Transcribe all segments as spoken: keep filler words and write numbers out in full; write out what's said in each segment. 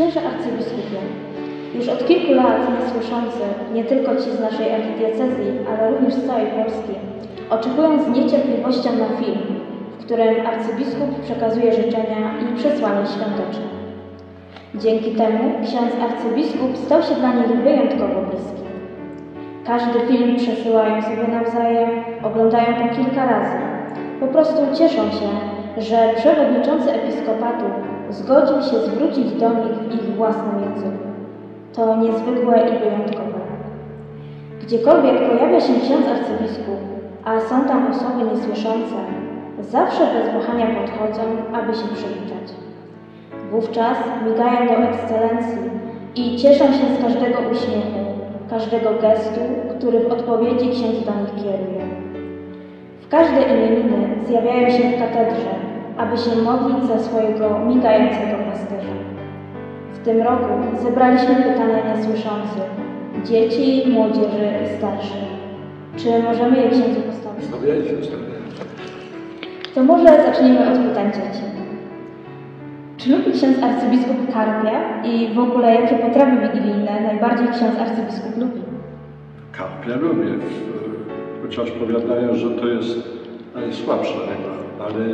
Księże arcybiskupie, już od kilku lat niesłyszący, nie tylko ci z naszej archidiecezji, ale również z całej Polski, oczekują z niecierpliwością na film, w którym arcybiskup przekazuje życzenia i przesłanie świąteczne. Dzięki temu ksiądz arcybiskup stał się dla nich wyjątkowo bliski. Każdy film przesyłają sobie nawzajem, oglądają po kilka razy. Po prostu cieszą się, że przewodniczący episkopatu zgodził się zwrócić do nich w ich własnym języku. To niezwykłe i wyjątkowe. Gdziekolwiek pojawia się ksiądz arcybiskup, a są tam osoby niesłyszące, zawsze bez wahania podchodzą, aby się przywitać. Wówczas migają do ekscelencji i cieszą się z każdego uśmiechu, każdego gestu, który w odpowiedzi ksiądz do nich kieruje. W każde imieniny zjawiają się w katedrze, aby się modlić za swojego migającego pasterza. W tym roku zebraliśmy pytania niesłyszących, dzieci, młodzieży i starszych. Czy możemy je księdzu postawić? Stawiajcie, stawiajcie. To może zaczniemy od pytań dzieci. Czy lubi ksiądz arcybiskup karpia i w ogóle jakie potrawy wigilijne najbardziej ksiądz arcybiskup lubi? Karpia lubię, chociaż powiadają, że to jest najsłabsza ryba, ale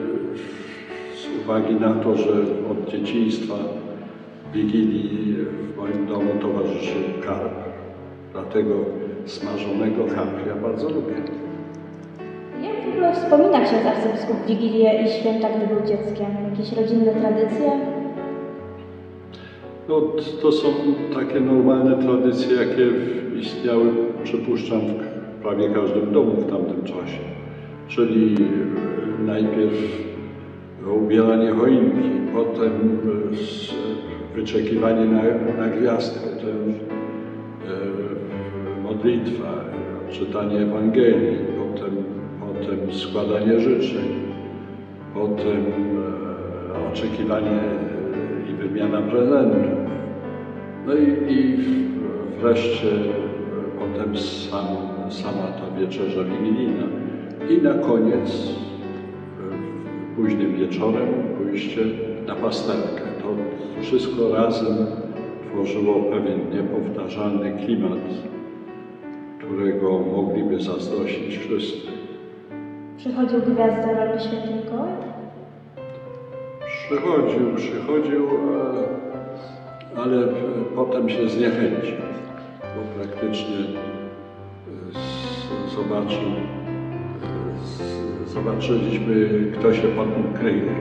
z uwagi na to, że od dzieciństwa Wigilii w moim domu towarzyszy karp, dlatego smażonego karpia bardzo lubię. Jak w ogóle wspomina ksiądz arcybiskup Wigilię i święta, gdy był dzieckiem? Jakieś rodzinne tradycje? No, to są takie normalne tradycje, jakie istniały, przypuszczam, w prawie każdym domu w tamtym czasie. Czyli najpierw ubieranie choinki, potem wyczekiwanie na, na gwiazdkę, potem e, modlitwa, czytanie Ewangelii, potem, potem składanie życzeń, potem e, oczekiwanie i wymiana prezentów. No i, i wreszcie potem sam, sama ta wieczerza wigilijna. I na koniec późnym wieczorem pójście na pasterkę. To wszystko razem tworzyło pewien niepowtarzalny klimat, którego mogliby zazdrościć wszyscy. Przychodził gwiazda roli święty Mikołaj? Przychodził, przychodził, ale potem się zniechęcił, bo praktycznie zobaczył, zobaczyliśmy, kto się pod nim kryje.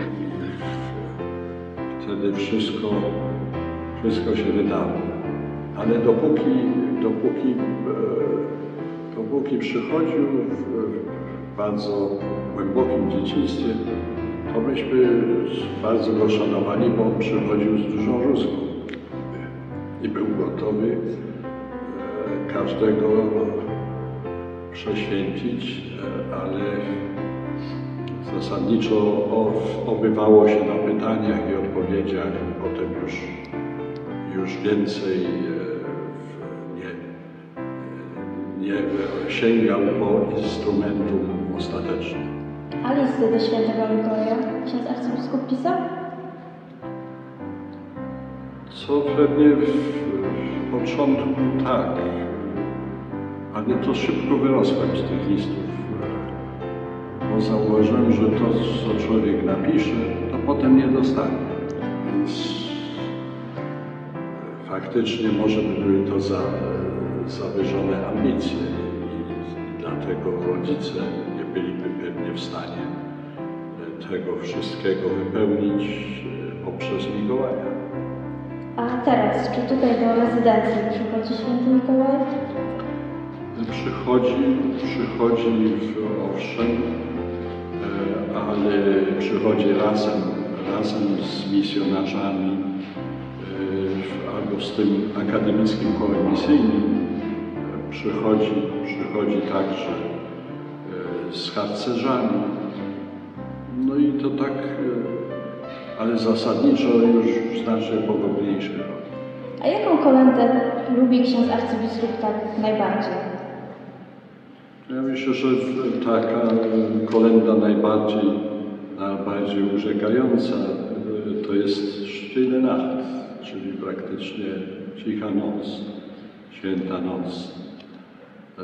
Wtedy wszystko, wszystko się wydało. Ale dopóki, dopóki, dopóki przychodził w bardzo głębokim dzieciństwie, to myśmy bardzo go szanowali, bo on przychodził z dużą rózgą i był gotowy każdego prześwięcić, ale zasadniczo obywało się na pytaniach i odpowiedziach, potem już, już więcej nie, nie sięgał po instrumentum ostatecznym. A listy do świętego Mikołaja ksiądz arcybiskup pisał? Co pewnie w, w początku tak, ale to szybko wyrosłem z tych listów, bo zauważyłem, że to, co człowiek napisze, to potem nie dostanie. Więc faktycznie może były to za, zawyżone ambicje i, i dlatego rodzice nie byliby pewnie w stanie tego wszystkiego wypełnić poprzez Mikołaja. A teraz, czy tutaj do rezydencji przychodzi święty Mikołaj? Przychodzi, przychodzi owszem, ale przychodzi razem, razem z misjonarzami albo z tym akademickim kołem misyjnym. Przychodzi, przychodzi także z harcerzami. No i to tak, ale zasadniczo już znacznie pogodniejsze. A jaką kolędę lubi ksiądz arcybiskup tak najbardziej? Ja myślę, że taka kolęda najbardziej, najbardziej urzekająca to jest Stille Nacht. czyli praktycznie cicha noc, święta noc. E,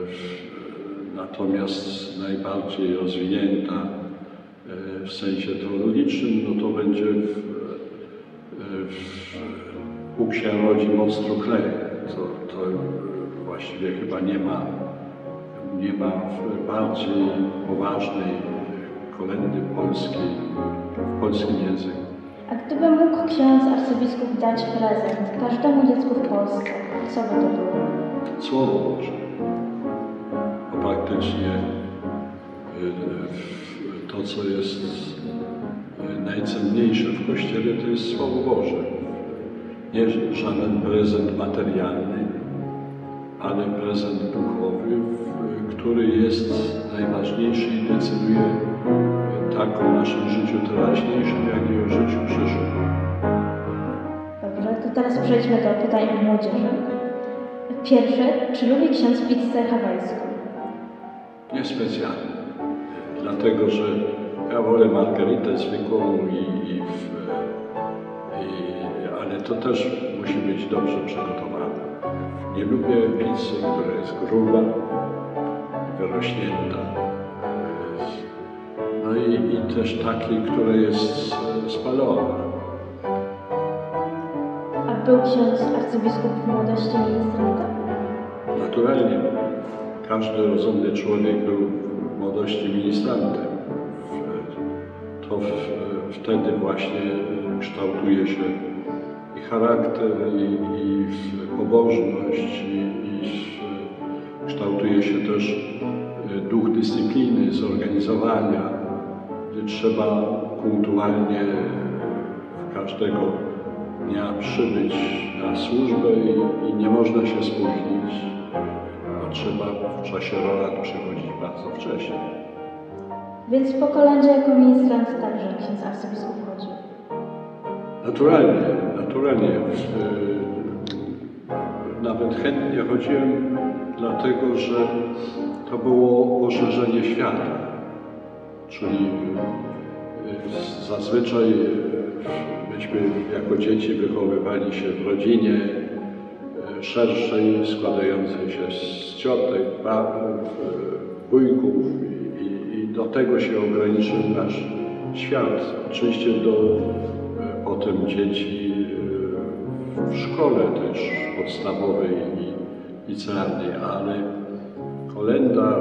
natomiast najbardziej rozwinięta e, w sensie teologicznym, no to będzie w, w Bóg się rodzi, moc truchleje. To, to właściwie chyba nie ma, nie ma bardziej poważnej kolędy polskiej w polskim języku. A gdyby mógł ksiądz arcybiskup dać prezent każdemu dziecku w Polsce, co by to było? Słowo Boże. Bo praktycznie to, co jest najcenniejsze w Kościele, to jest Słowo Boże. Nie żaden prezent materialny, ale prezent duchowy, który jest najważniejszy i decyduje tak o naszym życiu teraźniejszym, jak i o życiu przyszłym. Dobrze, to teraz przejdźmy do pytań od młodzieży. Pierwsze, czy lubi ksiądz pizzę hawajską? Niespecjalnie. Dlatego, że ja wolę margaritę zwykłą, i, i, i, ale to też musi być dobrze przygotowane. Nie lubię pizzy, która jest gruba, wyrośnięta. No i, i też takiej, która jest spalona. A był ksiądz arcybiskup w młodości ministrantem? Naturalnie. Każdy rozumny człowiek był w młodości ministrantem. To w, wtedy właśnie kształtuje się i charakter, i, i pobożność, i, i kształtuje się też duch dyscypliny, zorganizowania, gdzie trzeba punktualnie każdego dnia przybyć na służbę i, i nie można się spóźnić, a trzeba w czasie rorat przychodzić bardzo wcześnie. Więc po kolędzie jako ministrant także ksiądz arcybiskup chodził? Naturalnie, naturalnie. Nawet chętnie chodziłem, dlatego że to było poszerzenie świata. Czyli zazwyczaj myśmy jako dzieci wychowywali się w rodzinie szerszej, składającej się z ciotek, babów, wujków i, i do tego się ograniczył nasz świat. Oczywiście do potem dzieci w szkole też podstawowej i licealnej, ale kolenda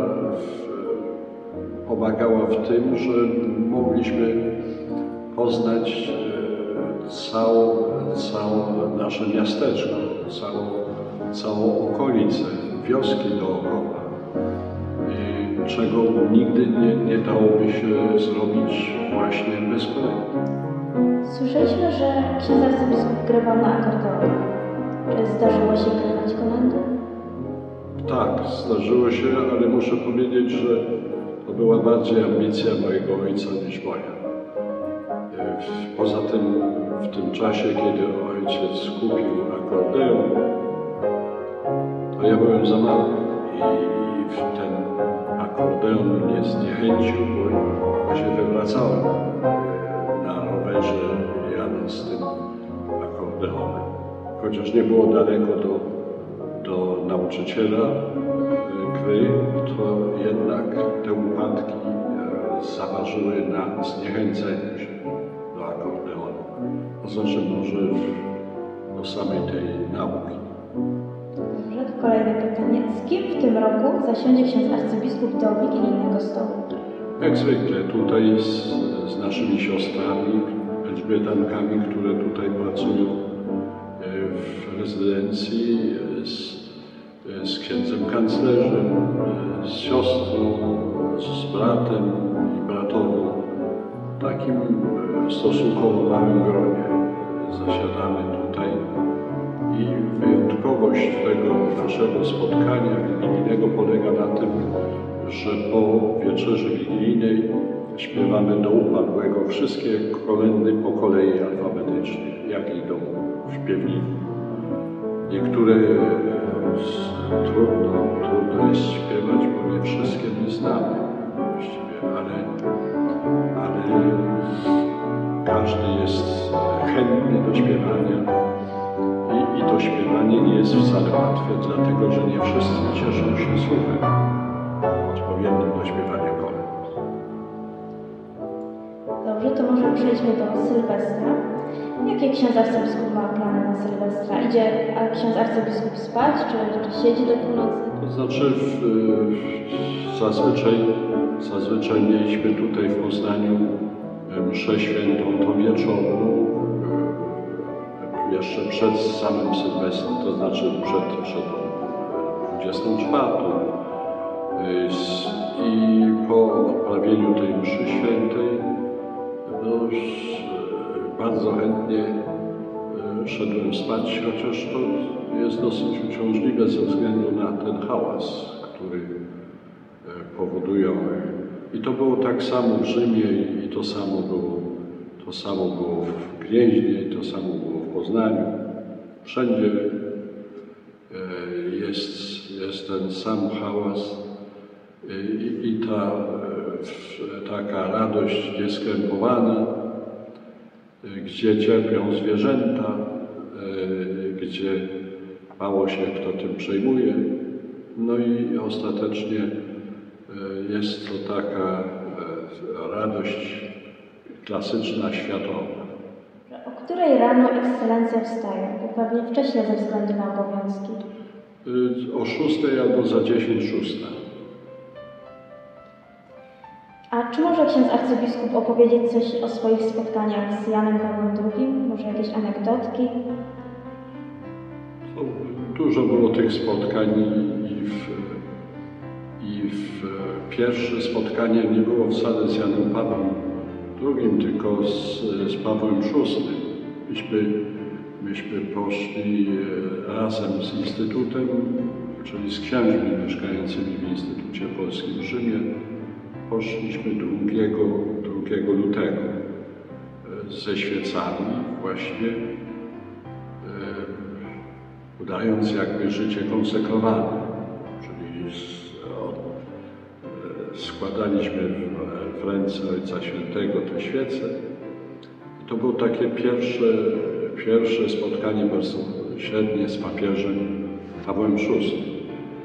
pomagała w tym, że mogliśmy poznać całe, całe nasze miasteczko, całą, całą okolicę, wioski dookoła, i czego nigdy nie, nie dałoby się zrobić właśnie bez kolendy. Słyszeliśmy, że ksiądz arcybiskup grywał na akordeonie. Czy zdarzyło się grywać kolendy? Tak, zdarzyło się, ale muszę powiedzieć, że to była bardziej ambicja mojego ojca niż moja. Poza tym, w tym czasie, kiedy ojciec kupił akordeon, to ja byłem za mały i ten akordeon mnie zniechęcił, bo się wywracałem na rowerze jadąc z tym akordeonem. Chociaż nie było daleko do, do nauczyciela gry, to jednak te upadki zaważyły na zniechęceniu się do akordeonu. To znaczy może do samej tej nauki. Dobrze, to kolejne pytanie. Z kim w tym roku zasiądzie ksiądz arcybiskup do wigilijnego stołu? Jak zwykle tutaj z, z naszymi siostrami, elżbietankami, które tutaj pracują w rezydencji, z, z księdzem kanclerzem, z siostrą, z bratem i bratową. W takim stosunkowo małym gronie zasiadamy tutaj i wyjątkowość tego naszego spotkania wigilijnego polega na tym, że po wieczerzy wigilijnej śpiewamy do upadłego wszystkie kolędy po kolei alfabetycznie, jak idą w śpiewniku. Niektóre trudno, trudno jest śpiewać, bo nie wszystkie nie znamy właściwie, ale, ale każdy jest chętny do śpiewania i, i to śpiewanie nie jest wcale łatwe, dlatego że nie wszyscy cieszą się słuchem odpowiednim do śpiewania kolęd. Dobrze, to może przejdźmy do Sylwestra. Jakie ksiądz arcybiskup ma plany na Sylwestra? Idzie a ksiądz arcybiskup spać, czy, czy siedzi do północy? To znaczy w, w, zazwyczaj, zazwyczaj mieliśmy tutaj w Poznaniu mszę świętą to wieczorną, jeszcze przed samym Sylwestrem, to znaczy przed, przed dwudziestą czwartą. I po odprawieniu tej mszy świętej no, bardzo chętnie szedłem spać, chociaż to jest dosyć uciążliwe ze względu na ten hałas, który powodują. I to było tak samo w Rzymie i to samo było, to samo było w Gnieźnie i to samo było w Poznaniu. Wszędzie jest, jest ten sam hałas i, i ta taka radość nieskrępowana, gdzie cierpią zwierzęta, gdzie mało się kto tym przejmuje. No i ostatecznie jest to taka radość klasyczna, światowa. O której rano ekscelencja wstaje? Bo pewnie wcześniej ze względu na obowiązki. O szóstej albo za dziesięć szósta. A czy może ksiądz arcybiskup opowiedzieć coś o swoich spotkaniach z Janem Pawłem drugim? Może jakieś anegdotki? To dużo było tych spotkań i w, i w pierwsze spotkanie nie było wcale z Janem Pawłem drugim, tylko z, z Pawłem szóstym. Myśmy, myśmy poszli razem z Instytutem, czyli z księżmi mieszkającymi w Instytucie Polskim w Rzymie. Poszliśmy drugiego lutego ze świecami właśnie, udając jakby życie konsekrowane, czyli składaliśmy w ręce Ojca Świętego te świece. I to było takie pierwsze, pierwsze spotkanie bezpośrednie z papieżem Pawłem szóstym.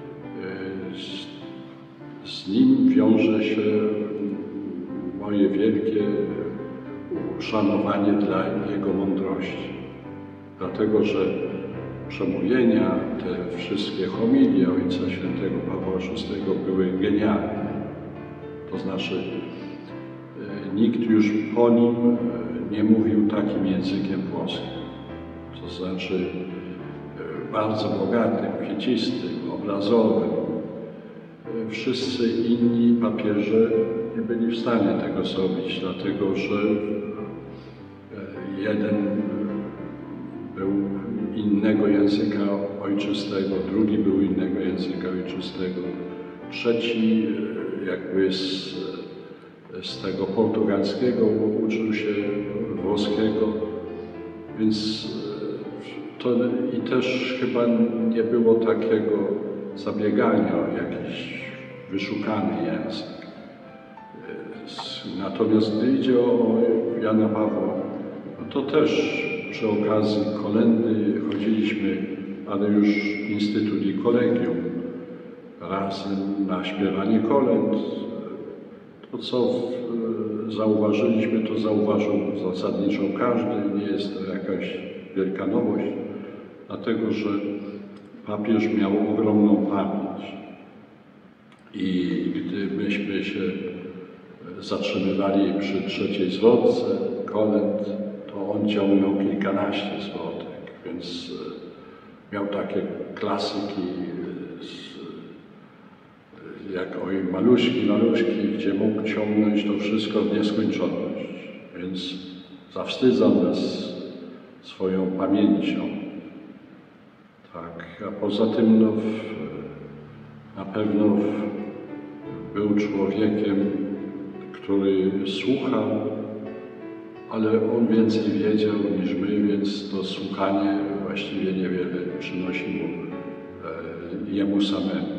Z nim wiąże się moje wielkie uszanowanie dla jego mądrości. Dlatego, że przemówienia, te wszystkie homilie Ojca Świętego Pawła szóstego były genialne. To znaczy, nikt już po nim nie mówił takim językiem włoskim. To znaczy, bardzo bogatym, kwiecistym, obrazowym. Wszyscy inni papieże nie byli w stanie tego zrobić, dlatego że jeden był innego języka ojczystego, drugi był innego języka ojczystego, trzeci jakby z, z tego portugalskiego uczył się włoskiego, więc to i też chyba nie było takiego zabiegania o jakiś wyszukany język. Natomiast gdy idzie o Jana Pawła, no to też przy okazji kolendy chodziliśmy, ale już Instytut i Kolegium, razem na śpiewanie kolęd. To, co zauważyliśmy, to zauważył zasadniczo każdy, nie jest to jakaś wielka nowość, dlatego że papież miał ogromną pamięć i gdy myśmy się zatrzymywali przy trzeciej zwrotce kolęd, to on ciągnął kilkanaście zwrotek, więc miał takie klasyki jak oj maluśki, maluśki, gdzie mógł ciągnąć to wszystko w nieskończoność, więc zawstydzał nas swoją pamięcią. Tak, a poza tym no, na pewno był człowiekiem, który słuchał, ale on więcej wiedział niż my, więc to słuchanie właściwie niewiele przynosiło jemu samemu.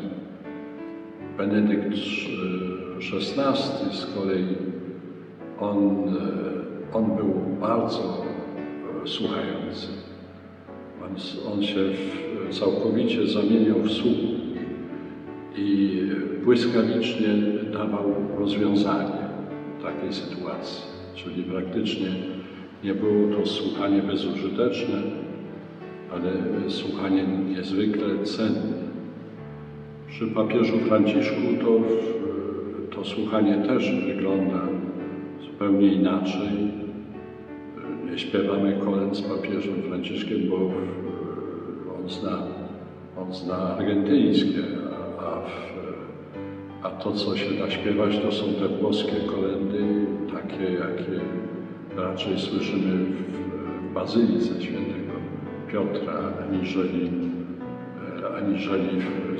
Benedykt szesnasty z kolei, on on był bardzo słuchający. On, on się całkowicie zamieniał w słuch i błyskawicznie dawał rozwiązanie takiej sytuacji. Czyli praktycznie nie było to słuchanie bezużyteczne, ale słuchanie niezwykle cenne. Przy papieżu Franciszku to, to słuchanie też wygląda zupełnie inaczej. Nie śpiewamy kolęd z papieżem Franciszkiem, bo on zna, on zna argentyńskie, a, a, a to, co się da śpiewać, to są te włoskie kolendy, takie, jakie raczej słyszymy w Bazylice Świętego Piotra, aniżeli, aniżeli w,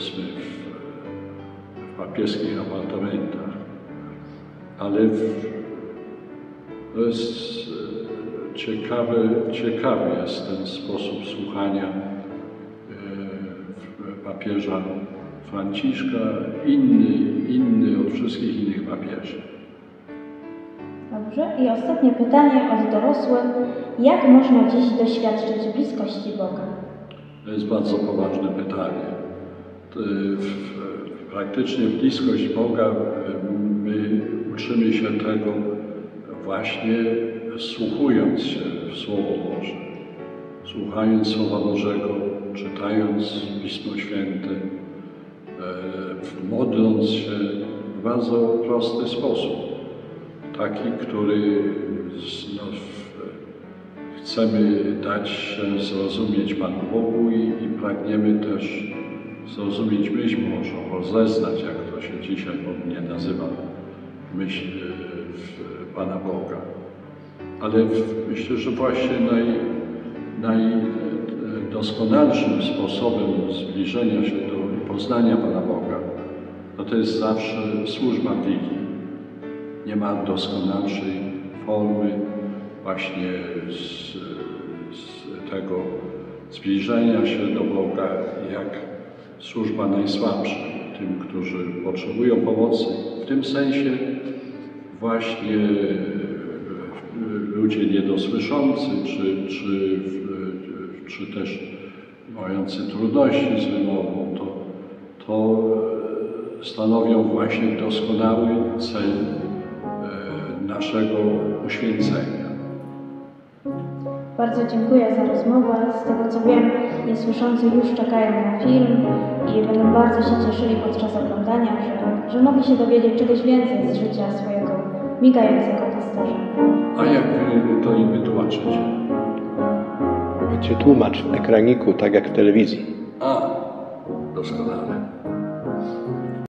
w papieskich apartamentach. Ale w, to jest ciekawy, ciekawy jest ten sposób słuchania papieża Franciszka, inny, inny od wszystkich innych papieży. Dobrze. I ostatnie pytanie od dorosłych. Jak można dziś doświadczyć bliskości Boga? To jest bardzo poważne pytanie. Praktycznie bliskość Boga my uczymy się tego właśnie wsłuchując się w Słowo Boże. Słuchając Słowa Bożego, czytając Pismo Święte, modląc się w bardzo prosty sposób. Taki, który no, chcemy dać się zrozumieć Panu Bogu i, i pragniemy też zrozumieć myśl Bożą, rozeznać, jak to się dzisiaj modnie nazywa, myśl Pana Boga. Ale myślę, że właśnie naj, najdoskonalszym sposobem zbliżenia się do poznania Pana Boga, no to jest zawsze służba Wigilii. Nie ma doskonalszej formy właśnie z, z tego zbliżenia się do Boga, jak służba najsłabszym, tym, którzy potrzebują pomocy. W tym sensie właśnie ludzie niedosłyszący, czy, czy, czy też mający trudności z wymową, to, to stanowią właśnie doskonały cel naszego uświęcenia. Bardzo dziękuję za rozmowę. Z tego co wiem, niesłyszący już czekają na film i będą bardzo się cieszyli podczas oglądania, że, że mogli się dowiedzieć czegoś więcej z życia swojego migającego pasterza. A jak to im wytłumaczycie? Będzie tłumacz w ekraniku, tak jak w telewizji. A, doskonale.